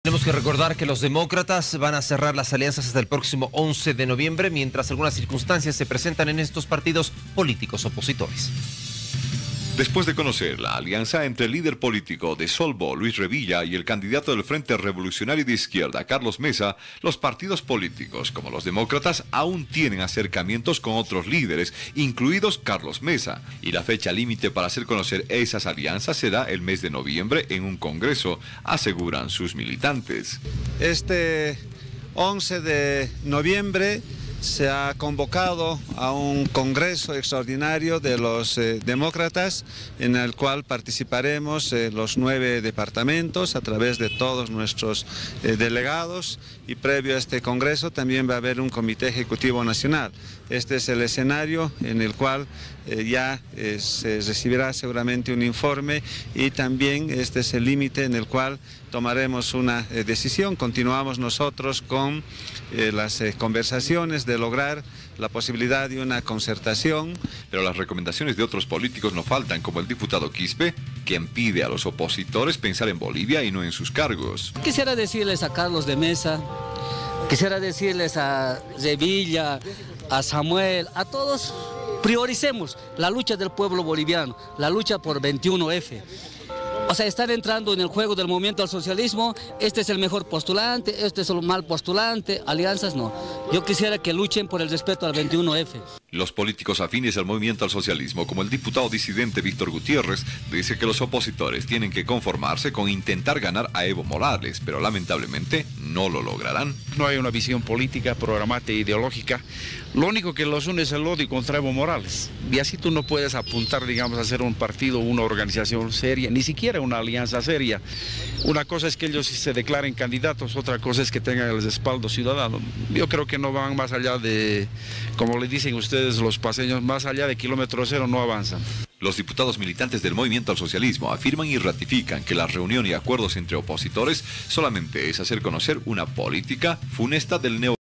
Tenemos que recordar que los demócratas van a cerrar las alianzas hasta el próximo 11 de noviembre, mientras algunas circunstancias se presentan en estos partidos políticos opositores. Después de conocer la alianza entre el líder político de Solvo, Luis Revilla, y el candidato del Frente Revolucionario de Izquierda, Carlos Mesa, los partidos políticos, como los demócratas, aún tienen acercamientos con otros líderes, incluidos Carlos Mesa. Y la fecha límite para hacer conocer esas alianzas será el mes de noviembre en un congreso, aseguran sus militantes. Este 11 de noviembre se ha convocado a un congreso extraordinario de los demócratas en el cual participaremos los 9 departamentos a través de todos nuestros delegados, y previo a este congreso también va a haber un comité ejecutivo nacional. Este es el escenario en el cual ya se recibirá seguramente un informe, y también este es el límite en el cual tomaremos una decisión. Continuamos nosotros con las conversaciones de lograr la posibilidad de una concertación. Pero las recomendaciones de otros políticos no faltan, como el diputado Quispe, quien pide a los opositores pensar en Bolivia y no en sus cargos. Quisiera decirles a Carlos de Mesa, quisiera decirles a Revilla, a Samuel, a todos, prioricemos la lucha del pueblo boliviano, la lucha por 21F. O sea, están entrando en el juego del movimiento al socialismo. Este es el mejor postulante, este es el mal postulante, alianzas no. Yo quisiera que luchen por el respeto al 21F. Los políticos afines al movimiento al socialismo, como el diputado disidente Víctor Gutiérrez, dice que los opositores tienen que conformarse con intentar ganar a Evo Morales, pero lamentablemente no lo lograrán. No hay una visión política, programática e ideológica. Lo único que los une es el odio contra Evo Morales. Y así tú no puedes apuntar, digamos, a hacer un partido, una organización seria, ni siquiera una alianza seria. Una cosa es que ellos se declaren candidatos, otra cosa es que tengan el respaldo ciudadano. Yo creo que no van más allá de, como le dicen ustedes los paseños, más allá de kilómetro cero no avanzan. Los diputados militantes del movimiento al socialismo afirman y ratifican que la reunión y acuerdos entre opositores solamente es hacer conocer una política funesta del